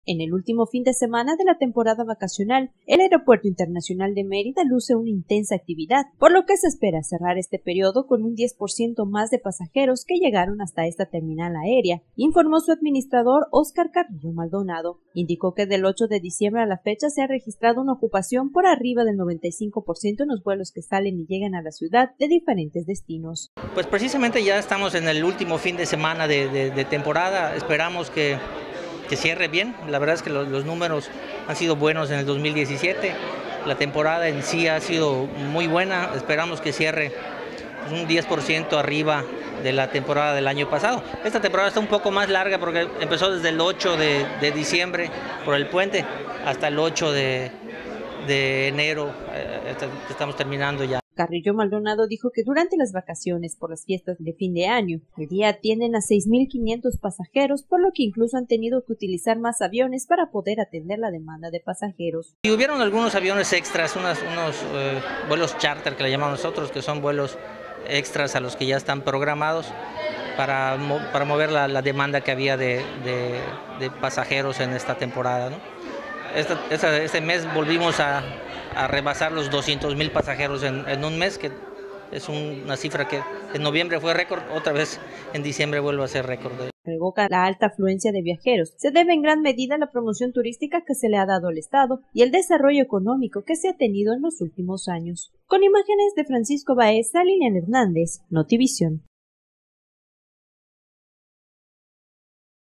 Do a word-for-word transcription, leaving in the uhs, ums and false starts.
En el último fin de semana de la temporada vacacional, el Aeropuerto Internacional de Mérida luce una intensa actividad, por lo que se espera cerrar este periodo con un diez por ciento más de pasajeros que llegaron hasta esta terminal aérea, informó su administrador Óscar Carrillo Maldonado. Indicó que del ocho de diciembre a la fecha se ha registrado una ocupación por arriba del noventa y cinco por ciento en los vuelos que salen y llegan a la ciudad de diferentes destinos. Pues precisamente ya estamos en el último fin de semana de, de, de temporada, esperamos que que cierre bien. La verdad es que los, los números han sido buenos en el dos mil diecisiete, la temporada en sí ha sido muy buena, esperamos que cierre un diez por ciento arriba de la temporada del año pasado. Esta temporada está un poco más larga porque empezó desde el ocho de, de diciembre por el puente hasta el ocho de, de enero, eh, estamos terminando ya. Carrillo Maldonado dijo que durante las vacaciones por las fiestas de fin de año, el día atienden a seis mil quinientos pasajeros, por lo que incluso han tenido que utilizar más aviones para poder atender la demanda de pasajeros. Y hubieron algunos aviones extras, unos, unos eh, vuelos charter que le llamamos nosotros, que son vuelos extras a los que ya están programados para, para mover la, la demanda que había de, de, de pasajeros en esta temporada, ¿no? Esta, esta, este mes volvimos a, a rebasar los doscientos mil pasajeros en, en un mes, que es un, una cifra que en noviembre fue récord, otra vez en diciembre vuelve a ser récord. Revoca la alta afluencia de viajeros. Se debe en gran medida a la promoción turística que se le ha dado al Estado y el desarrollo económico que se ha tenido en los últimos años. Con imágenes de Francisco Baeza, Lilian Hernández, Notivisión.